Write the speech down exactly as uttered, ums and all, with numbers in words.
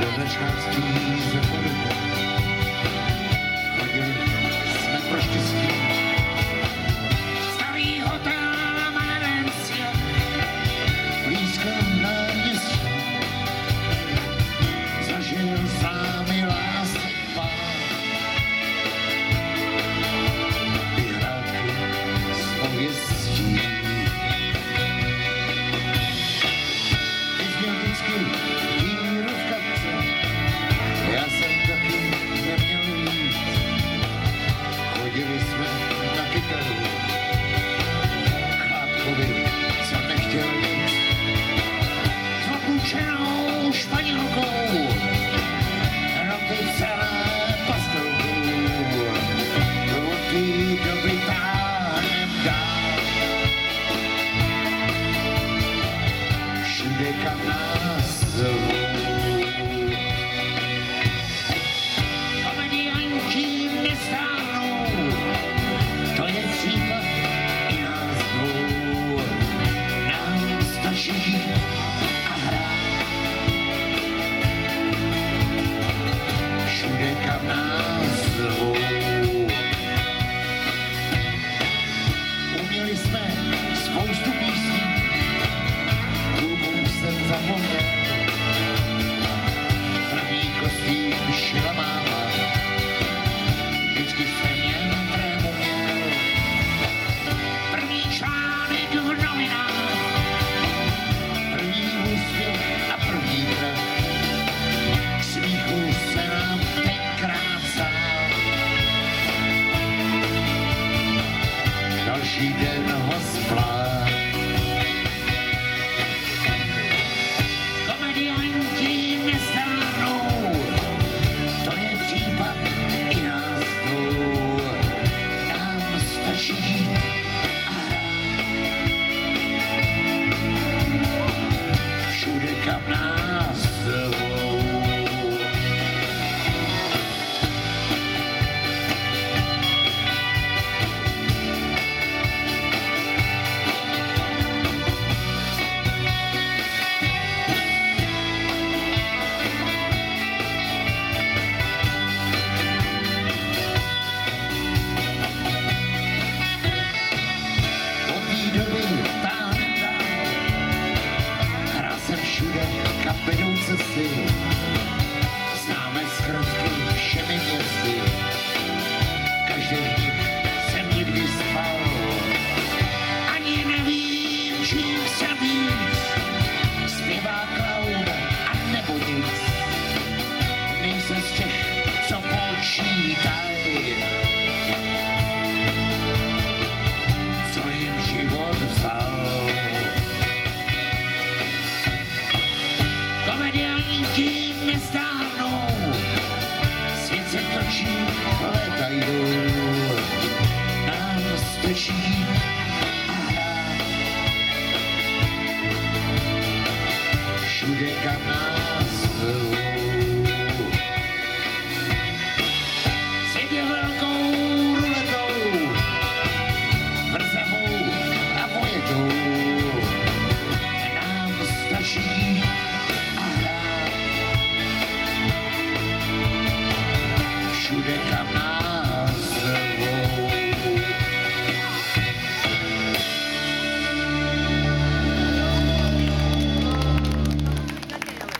začátky ze podoby. Chodili jsme pro štěstí. Starý hotel Valencia, blízko náměstí. Zažil sámi lásky pár. Vyhrálky s pověstí. Vyzněl vždycky víru v kapce. Já jsem taky neměl víc. Chodili jsme na kytaru. Chlapkovi, co nechtěl nic. S opučenou Španělkou. Roty celé pastelkou. Od té doby táhnem dál. Všude, kam nás zvou. Komedianti nestárnou, to je případ i nás dvou. Nám stačí žít a hrát. Všude, kam nás zvou. Uměli jsme spoustu písní, klubů jsem zapomněl. První kostým šila máma, vždycky jsem jen trému měl. První článek v novinách, první úspěch a první trh. K smíchu se nám tenkrát stál. Další den hospla. Komedianti nestárnou, to je případ i nás dvou. Nám stačí žít a hrát. Všude, kam nás zvou. Od té doby táhnem dál. Hrál jsem všude, kam vedou cesty. Známe zkratky všemi městy. Každý z nich jsem někdy spal. Ani nevím, čím jsem víc. Zpěvá klaun a nebo nic. Nejsem z těch, co počítaj. Co jim život vzal. Komedianti nestárnou, svět se točí, léta jdou.